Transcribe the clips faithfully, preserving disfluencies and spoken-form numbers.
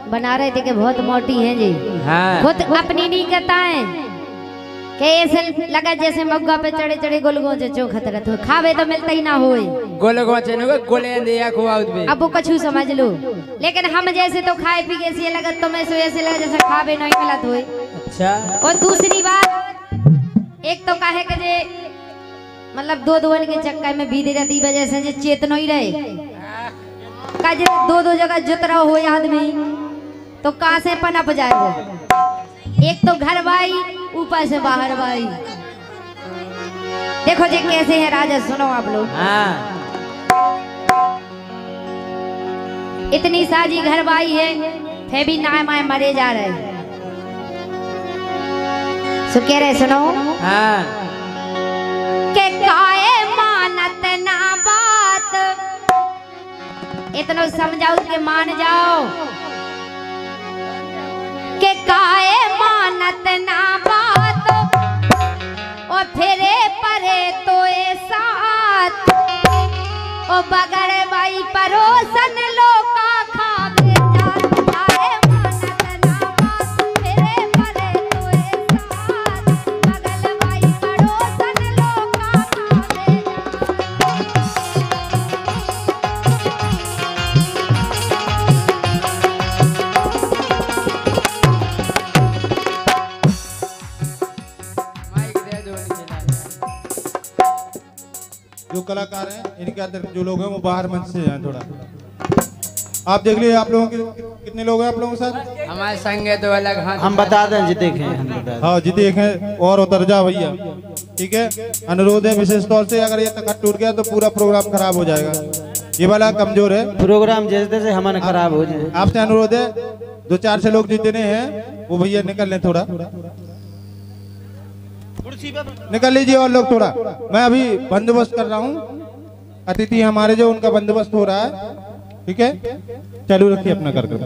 बना रहे थे कि बहुत मोटी हैं जी। हाँ। खुद अपनी नहीं बताएं कि ऐसे लगा जैसे मग्गा पे चढ़े चढ़े गोलगोचे चो खतरा तो खावे तो मिलता ही ना होए गोलगोचे न गोले दिया खुआउत में अब वो कछु समझ लो, लेकिन हम जैसे तो खाए पी के ऐसे लगा तो मैं सो ऐसे लगा जैसे खावे नहीं मिलत होए। अच्छा। और दूसरी बात एक तो काहे के जे मतलब दो दो के चक्कर में भीदे रहती वजह से जे चेतनो ही रहे का जे दो दो जगह जुतरा हो आदमी तो कहां से पनप जाए वो। एक तो घर भाई ऊपर से बाहर भाई। देखो जी कैसे है राजा, सुनो आप लोग। हाँ। इतनी साजी घर भाई है फिर भी नाय माय मरे जा रहे। सो कह रहे सुनो। हाँ। के काए मानत ना बात इतना समझाओ के मान जाओ के काए मानत ना बात और फिरे परे तो ए साथ ओ बगड़ बाई परोसन लोका खावे जात काए मानत ना बात फिरे परे तो ए साथ बगड़ बाई परोसन लोका खावे जो कलाकार हैं इनके अंदर जो लोग हैं वो बाहर मंच से जाएं थोड़ा। आप देख लीजिए आप लोगों के कितने लोग हैं आप लोगों के साथ? हमारे संग है तो अलग। हाँ हम बता दें जी देखें हम बता हाँ जी देखें और उतर जा भैया, ठीक है। अनुरोध है विशेष तौर से अगर ये तक टूट गया तो पूरा प्रोग्राम खराब हो जाएगा। ये वाला कमजोर है प्रोग्राम जैसे जैसे हमारे खराब हो जाए। आपसे अनुरोध है दो चार से लोग जितने हैं वो भैया निकल लें थोड़ा, निकल लीजिए और लोग थोड़ा। मैं अभी बंदोबस्त कर रहा हूँ, अतिथि हमारे जो उनका बंदोबस्त हो रहा है, ठीक है। चालू रखिए अपना कार्यक्रम।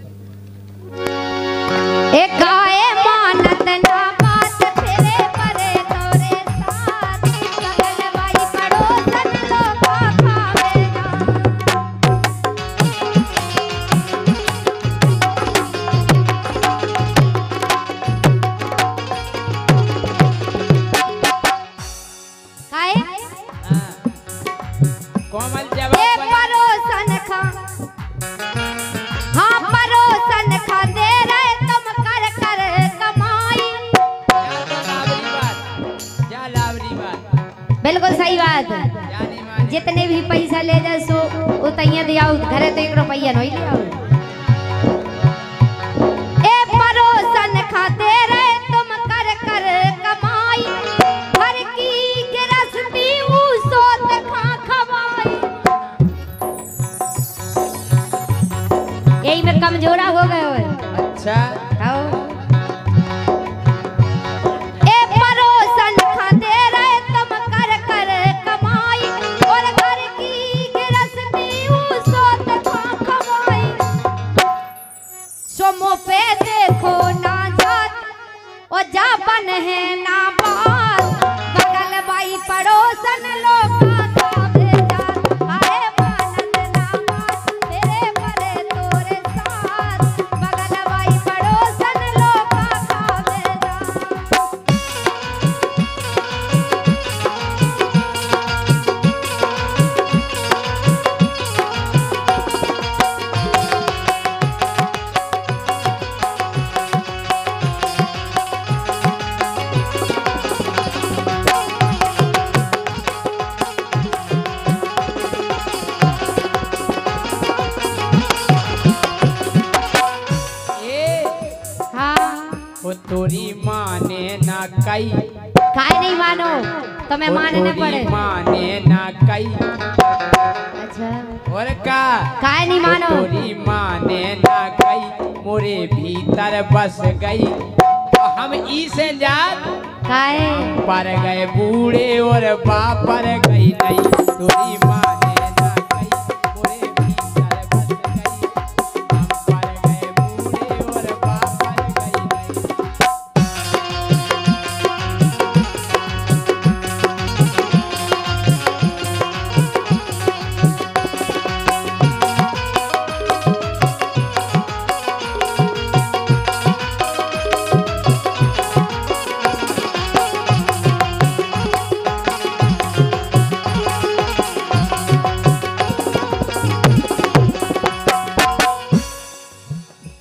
एक आए मानत ना बात फिरे परे तोरे साथ बगल बाई पड़ोसन लोका खावे काहे कोमल ए जवाब परोसन खा हाँ परोसन खा दे रहे तुम कर कर कमाई। जा लावरी बात बिल्कुल सही बात है। जाने माने जितने भी पैसा ले जा सो उतैया दिया घरे तो एक रुपया नहीं लिया। ए परोसन खा दे रहे तुम कर कर कमाई घर की गिरस्ती सोत खा खवाई। यही में कमजोरा हो गए हो। अच्छा खाओ। ए परोसन खा दे रहे तुम कर कर कमाई और घर की गिरस्ती सोत खा खवाई। सोमो पे देखो ना जात और जापन है ना बात बगल बाई पड़ोसन लोका खावे जात आए मानत ना बात तेरे परे तोरे साथ बगल बाई पड़ोसन लोका खावे जात। वो तोरी माने ना कई काहे नहीं मानो तो मैं मानने पड़े। माने ना कई अच्छा और का काहे नहीं मानो तोरी माने ना कई मोरे भीतर बस गई तो हम ई से जात काहे पर गए बूढ़े और बापर गई नहीं तोरी माने ना कई मोरे भीतर बस गई हम पर गए बूढ़े और बापर गई नहीं।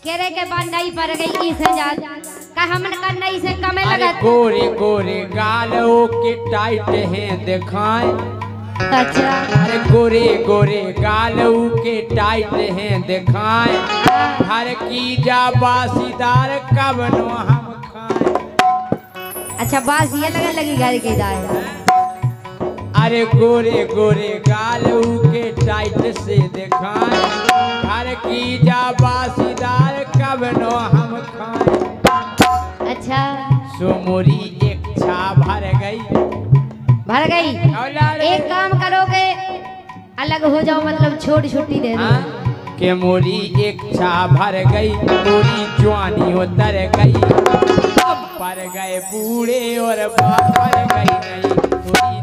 केरे के बाद नहीं पर गई इसे जा का हमन का नहीं से कमे अरे लगा। गोरे गोरे गालों के टाइट हैं दिखाएं। अच्छा अरे गोरे गोरे गालों के टाइट हैं दिखाएं। हर की जा बासीदार कब नो हम खाएं। अच्छा बास ये लगा लगी घर के जाए। अरे गोरे गोरे गालों के टाइट से दिखाएं। हर की जा बासीदार कब नो हम खाएं। अच्छा सो मोरी इच्छा भर गई भर गई। एक काम करोगे अलग हो जाओ मतलब छोड़ छुट्टी दे दो। हाँ? के मोरी इच्छा भर गई मोरी जवानी उतर गई। अब पर गए बूढ़े और बाप पर गई नहीं थोड़ी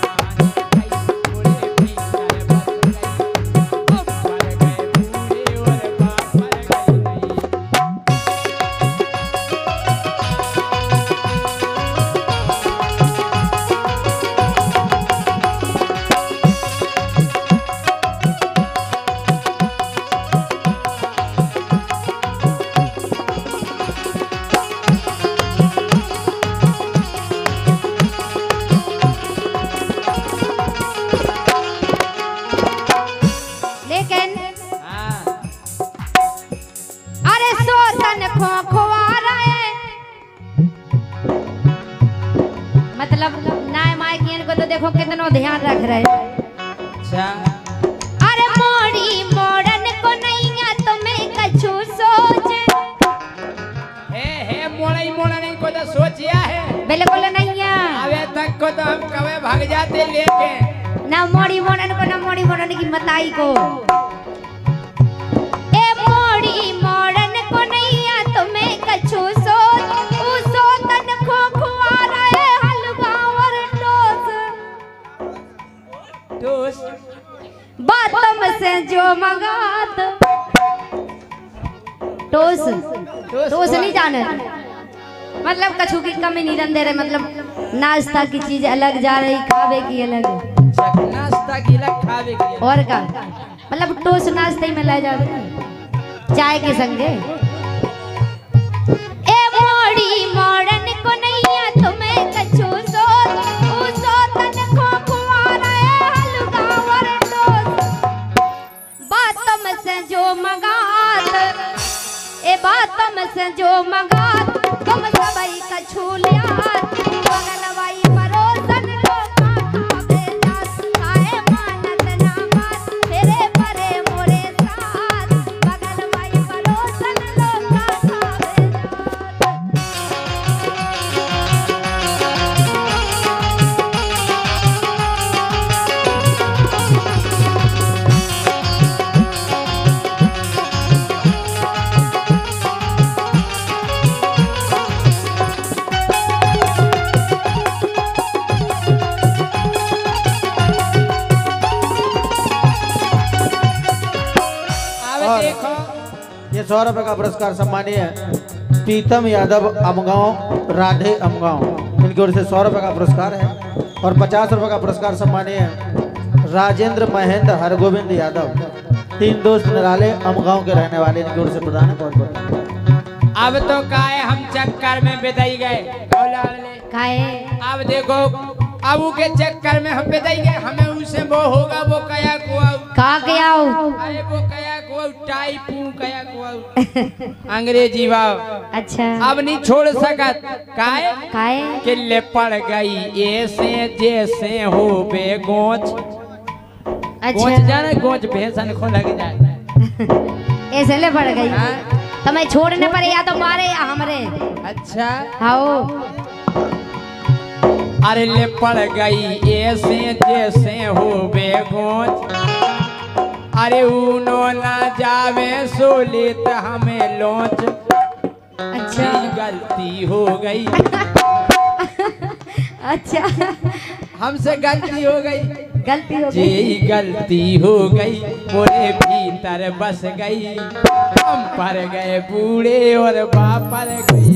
देखो कितना ध्यान रख रहे। अच्छा अरे मोड़ी मोड़न को नहीं है तुम्हें कछु सोच। हे हे मोड़ी मोड़न को तो सोचिया है बिल्कुल नहीं है। अबे तक को तो हम कभी भाग जाते लेके ना मोड़ी मोड़न को ना मोड़ी मोड़न की मताई को। ए मोड़ी मोड़न को नहीं है तुम्हें कछु सोच। उसो तन खो खुआ रहे हलवा और टोस बातम से जो मंगात। टोस टोस नहीं जाने मतलब कछु की कमी नहीं रन दे रहे। मतलब नाश्ता की चीज अलग जा रही खावे की अलग। नाश्ता की अलग खावे की और का मतलब टोस नाश्ते में ले जा रहे चाय के संगे। ए मोड़ी मोड़न को नहीं है तुम्हें कछु सोच। उसो तन खो खुआ रहे हलवा और टोस बातम से जो मंगात। ए बातम से जो मंगात तुम सबई कछु लिया। बगलवाई परोसन लोका खावे जात। काहे मानत ना बात तेरे परे मोरे साथ। बगलवाई परोसन लोका खावे जात। ये सौ रुपए का पुरस्कार सम्मानीय प्रीतम यादव अमगांव राधे अमगांव इनकी ओर से सौ रुपए का पुरस्कार है। और पचास रुपए का पुरस्कार सम्मानीय राजेंद्र महेंद्र हरगोविंद यादव तीन दोस्त निराले अमगांव के रहने वाले इनकी ओर से प्रदान है। बहुत बहुत अब तो काहे हम चक्कर में बिताई गए। काहे अब देखो अब के चक्कर में हम बिताई गए। हमें उसे वो होगा वो कया कुआ का गया हो। अरे वो कया कुआ टाइपू कया कुआ अंग्रेजी वाव। अच्छा अब नहीं छोड़ सकत काहे काहे कि ले पड़ गई ऐसे जैसे हो बे गोच। गोच अच्छा जाने गोच भैंसन खो लग जाए ऐसे ले पड़ गई। हाँ? तो मैं छोड़ने पर या तो मारे या हमरे। अच्छा आओ अरे ले पड़ गई ऐसे जैसे हो बे गोच। अरे उनो ना जावे सोलित हमें लोच। अच्छा गलती हो गई अच्छा हमसे गलती हो गई गलती हो जी गई। गलती हो गई मोरे भीतर बस गई। हम पर गए बूढ़े और बाप पर गई।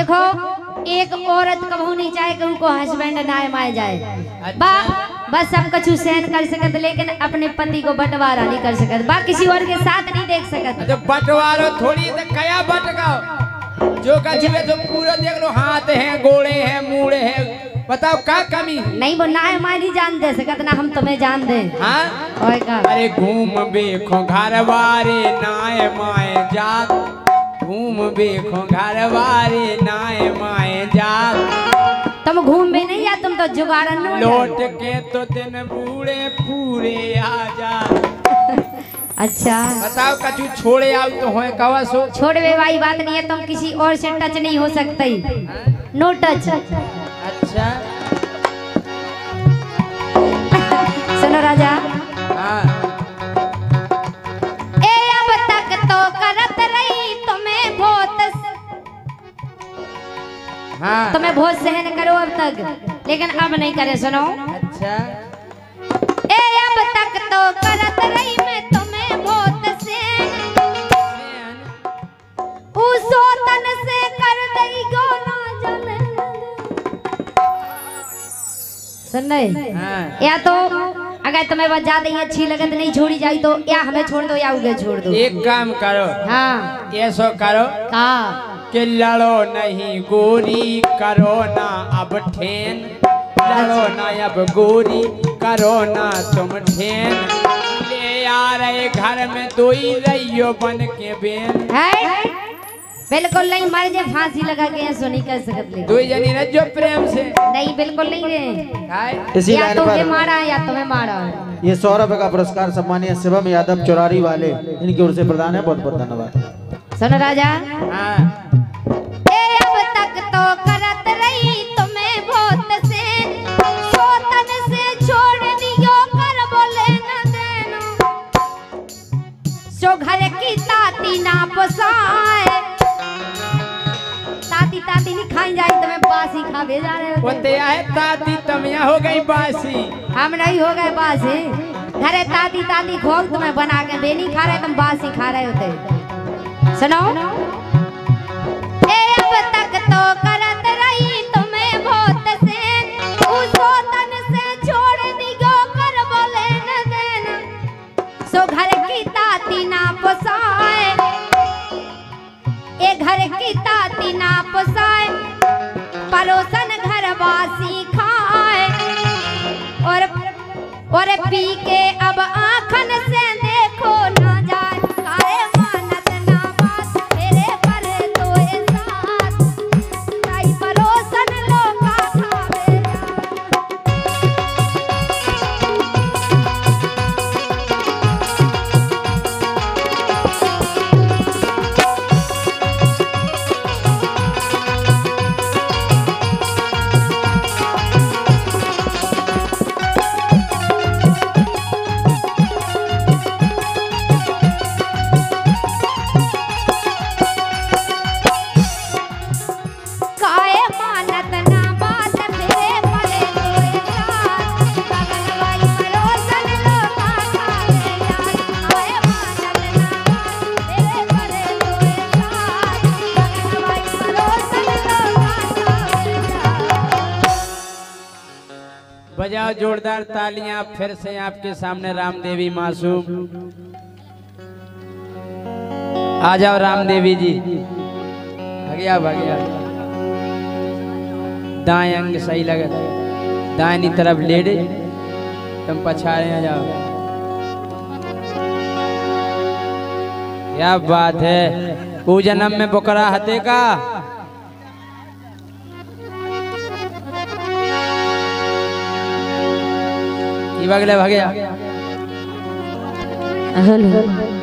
देखो एक औरत कबहू नहीं चाहे कि उनको हस्बैंड ना माए जाए बा बस सब कुछ सहन कर सकत लेकिन अपने पति को बंटवारा नहीं कर सकत बा किसी और के साथ नहीं देख सकत। तो बंटवारो थोड़ी तो कया बटकाओ जो कछुए तो पूरा देख लो हाथ हैं गोड़े हैं मुड़े हैं बताओ क्या कमी नहीं वो ना माए नहीं जान दे सकत ना हम तुम्हें जान दे। हाँ और का अरे घूम बेखो घर वारे नाय माए जात घूम बेखो घर वारे नाय माए जात तुम घूम भी नहीं या तुम तो जुगाड़न लौट के तो दिन बूढ़े पूरे आ जा। अच्छा बताओ कछु छोड़े आओ तो होए कवा सो छोड़वे वाली बात नहीं है तुम किसी और से टच नहीं हो सकते नो टच। अच्छा सुनो राजा हाँ ए अब तक तो करत रही तुम्हें बहुत हाँ तुम्हें बहुत सहन करो अब तक लेकिन अब नहीं करे सुनो। अच्छा ए अब तक तो करत रही मैं तुम्हें बहुत सहन उसो तन से कर दई गो ना जाने सुन रहे हाँ या तो अगर तुम्हें बात ज्यादा ही अच्छी लगत नहीं छोड़ी जाई तो या हमें छोड़ दो या उगे छोड़ दो। एक काम करो हाँ ये सो करो का कि लड़ो नहीं गोरी करो ना अब ठेन लड़ो ना अब गोरी करो ना तुम ठेन ले आ रहे घर में दो ही रहियो बन के बेन है बिल्कुल नहीं मर जे फांसी लगा के ऐसो नहीं कर सकते दो जनी ने जो प्रेम से नहीं बिल्कुल नहीं रे हाय इसी या लाइन तो पर मारा या तुम्हें मारा। ये सौ रुपए का पुरस्कार सम्मानीय शिवम यादव चौरारी वाले इनकी ओर से प्रदान है। बहुत बहुत धन्यवाद। सुनो राजा हाँ ए अब तक तो करत रही तुम्हें बहुत से सोतन से छोड़ दियो कर बोले न देना सो घर की ताती ना पोसाए ताती ताती नहीं खाई जाए तुम्हें बासी खा भे जा रहे वो हो ते है ताती तमिया हो गई बासी हम नहीं हो गए बासी घरे ताती ताती खोग तुम्हें बना के बे नहीं खा रहे तुम बासी खा रहे होते। सुनो ए अब तक तो करत रही तुम्हें बहुत से उसो तन से छोड़ दियो कर बोले न देना सो घर की ताती ना पोसाए ए घर की ताती ना पोसाए परोसन घर वासी खाए और और पी के अब आँखन से देखो ना जाए काहे मानत ना बात मेरे पर तो साथ काई परोसन लोका खावे काहे मानत ना बात मेरे पर तो साथ बगल वाली परोसन लोका खावे काहे मानत ना बात मेरे पर तो साथ बगल वाली परोसन लोका खावे। बजाओ जोरदार तालियां फिर से आपके सामने रामदेवी मासूम आ जाओ रामदेवी जी भगिया भगिया दाएं अंग सही लगे दाहिनी तरफ लेडे तुम पछाड़े आ जाओ क्या बात है वो जन्म में बुकरा हते का ये बगले भगिया हेलो